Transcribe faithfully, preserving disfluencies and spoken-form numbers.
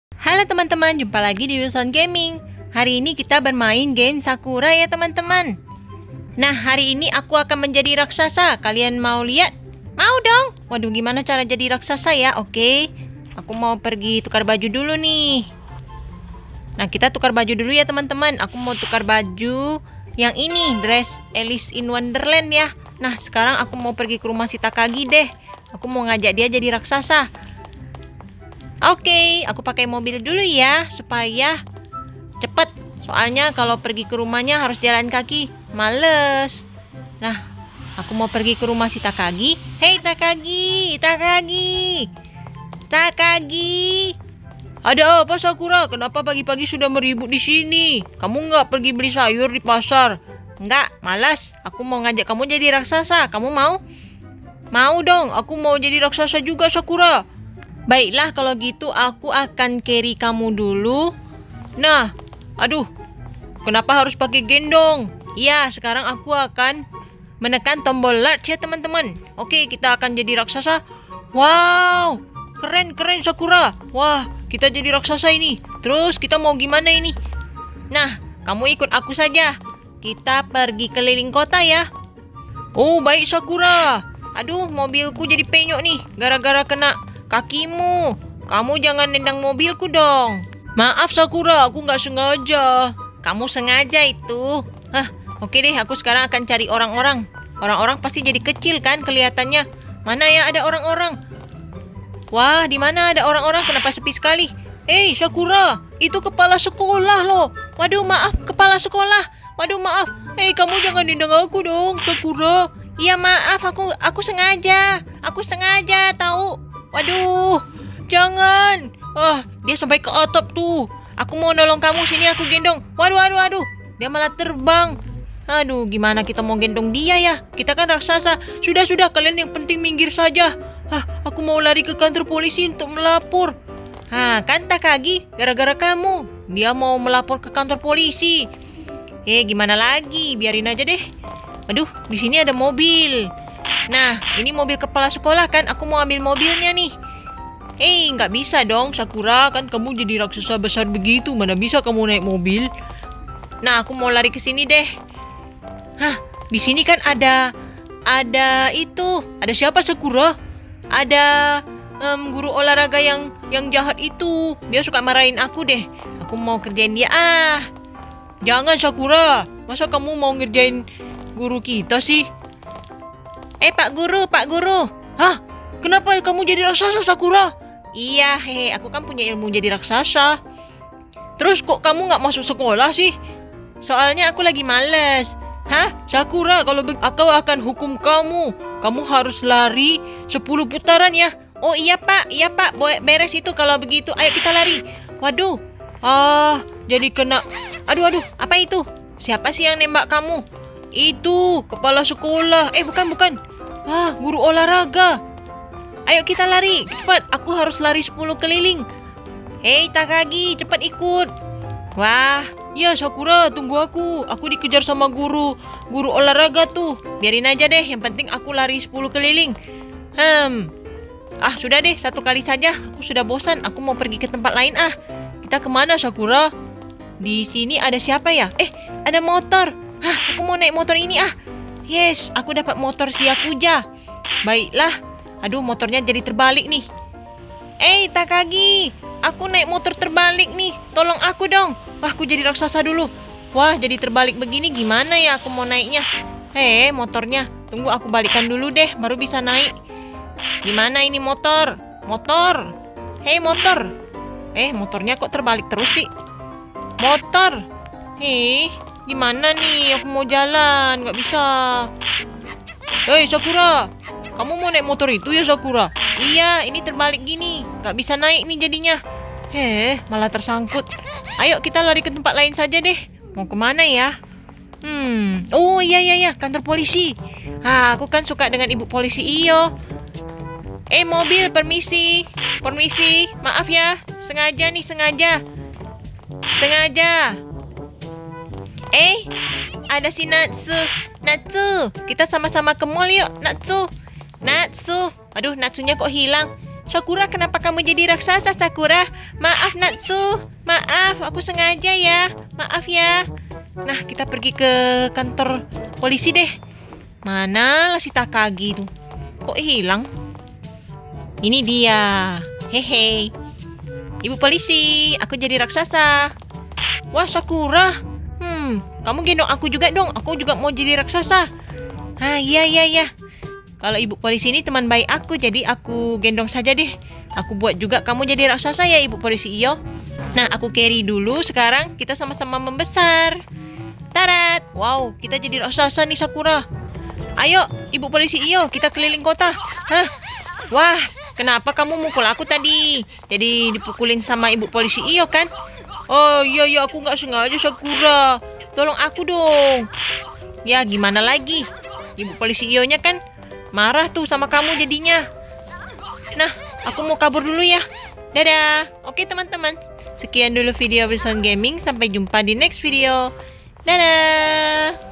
Halo teman-teman, jumpa lagi di Wilson Gaming. Hari ini kita bermain game Sakura ya teman-teman. Nah, hari ini aku akan menjadi raksasa. Kalian mau lihat? Mau dong. Waduh, gimana cara jadi raksasa ya? Oke, aku mau pergi tukar baju dulu nih. Nah, kita tukar baju dulu ya teman-teman. Aku mau tukar baju yang ini, dress Alice in Wonderland ya. Nah, sekarang aku mau pergi ke rumah si Takagi deh. Aku mau ngajak dia jadi raksasa. Oke, aku pakai mobil dulu ya, supaya cepet. Soalnya kalau pergi ke rumahnya harus jalan kaki, males. Nah, aku mau pergi ke rumah si Takagi. Hei Takagi, Takagi, Takagi. Ada apa Sakura? Kenapa pagi-pagi sudah meribut di sini? Kamu nggak pergi beli sayur di pasar? Enggak, malas. Aku mau ngajak kamu jadi raksasa. Kamu mau? Mau dong, aku mau jadi raksasa juga Sakura. Baiklah, kalau gitu aku akan carry kamu dulu. Nah, aduh, kenapa harus pakai gendong? Iya, sekarang aku akan menekan tombol large ya teman-teman. Oke, kita akan jadi raksasa. Wow, keren keren Sakura. Wah, kita jadi raksasa ini. Terus kita mau gimana ini? Nah, kamu ikut aku saja. Kita pergi keliling kota ya. Oh, baik Sakura. Aduh, mobilku jadi penyok nih, gara-gara kena kakimu. Kamu jangan nendang mobilku dong. Maaf Sakura, aku nggak sengaja. Kamu sengaja itu. Hah, oke deh, aku sekarang akan cari orang-orang. Orang-orang pasti jadi kecil kan kelihatannya. Mana ya ada orang-orang? Wah, di mana ada orang-orang? Kenapa sepi sekali? Eh, Sakura, itu kepala sekolah loh. Waduh, maaf, kepala sekolah. Waduh, maaf. Eh, kamu jangan nendang aku dong, Sakura. Iya, maaf, aku aku sengaja. Aku sengaja, tahu. Waduh, jangan. Ah, dia sampai ke atap tuh. Aku mau nolong kamu, sini aku gendong. Waduh, waduh, waduh. Dia malah terbang. Aduh, gimana kita mau gendong dia ya? Kita kan raksasa. Sudah, sudah, kalian yang penting minggir saja. Ah, aku mau lari ke kantor polisi untuk melapor. Hah, kan Takagi, gara-gara kamu. Dia mau melapor ke kantor polisi. Eh, gimana lagi? Biarin aja deh. Aduh, di sini ada mobil. Nah, ini mobil kepala sekolah kan? Aku mau ambil mobilnya nih. Eh, nggak bisa dong, Sakura. Kan kamu jadi raksasa besar begitu. Mana bisa kamu naik mobil? Nah, aku mau lari ke sini deh. Hah, di sini kan ada ada itu. Ada siapa, Sakura? Ada um, guru olahraga yang yang jahat itu. Dia suka marahin aku deh. Aku mau kerjain dia. Ah, jangan Sakura. Masa kamu mau ngerjain guru kita sih? Eh, Pak Guru, Pak Guru. Hah? Kenapa kamu jadi raksasa, Sakura? Iya, hehe, aku kan punya ilmu jadi raksasa. Terus kok kamu nggak masuk sekolah sih? Soalnya aku lagi males. Hah? Sakura, kalau aku akan hukum kamu. Kamu harus lari sepuluh putaran ya. Oh iya Pak, iya Pak, beres itu kalau begitu. Ayo kita lari. Waduh. Ah, jadi kena. Aduh, aduh, apa itu? Siapa sih yang nembak kamu? Itu, kepala sekolah. Eh, bukan, bukan. Ah, guru olahraga. Ayo kita lari, cepat. Aku harus lari sepuluh keliling. Hei Takagi, cepat ikut. Wah, ya Sakura, tunggu aku. Aku dikejar sama guru Guru olahraga tuh. Biarin aja deh, yang penting aku lari sepuluh keliling. Hmm. Ah, sudah deh, satu kali saja. Aku sudah bosan, aku mau pergi ke tempat lain ah. Kita kemana Sakura? Di sini ada siapa ya? Eh, ada motor. Hah, aku mau naik motor ini ah. Yes, aku dapat motor si Yakuza. Baiklah. Aduh, motornya jadi terbalik nih. Eh, Takagi, aku naik motor terbalik nih. Tolong aku dong. Wah, aku jadi raksasa dulu. Wah, jadi terbalik begini gimana ya aku mau naiknya? Hei, motornya. Tunggu aku balikan dulu deh, baru bisa naik. Gimana ini motor? Motor. Hei, motor. Eh, motornya kok terbalik terus sih? Motor. Hei, gimana nih? Aku mau jalan, nggak bisa. Hei, Sakura. Kamu mau naik motor itu ya, Sakura? Iya, ini terbalik gini. Nggak bisa naik nih jadinya. Heh, malah tersangkut. Ayo kita lari ke tempat lain saja deh. Mau kemana ya? Hmm, oh iya iya iya, kantor polisi. Ah, aku kan suka dengan ibu polisi iyo. Eh, mobil, permisi. Permisi, maaf ya. Sengaja nih, sengaja. Sengaja. Eh, ada si Natsu. Natsu, kita sama-sama ke mall yuk, Natsu. Natsu. Aduh, Natsunya kok hilang? Sakura, kenapa kamu jadi raksasa, Sakura? Maaf, Natsu. Maaf, aku sengaja ya. Maaf ya. Nah, kita pergi ke kantor polisi deh. Mana lah si Takagi tuh? Kok hilang? Ini dia. Hehe. Ibu polisi, aku jadi raksasa. Wah, Sakura. Hmm, kamu gendong aku juga dong. Aku juga mau jadi raksasa. Ah, iya, iya, iya. Kalau ibu polisi ini teman baik aku, jadi aku gendong saja deh. Aku buat juga kamu jadi raksasa ya, ibu polisi iyo. Nah, aku carry dulu. Sekarang kita sama-sama membesar. Tarat. Wow, kita jadi raksasa nih, Sakura. Ayo, ibu polisi iyo, kita keliling kota. Hah? Wah, kenapa kamu mukul aku tadi? Jadi dipukulin sama ibu polisi iyo kan? Oh iya, iya, aku nggak sengaja, Sakura. Tolong aku dong. Ya, gimana lagi? Ibu polisi iyo-nya kan marah tuh sama kamu jadinya. Nah, aku mau kabur dulu ya. Dadah. Oke teman-teman, sekian dulu video Wilson Gaming. Sampai jumpa di next video. Dadah.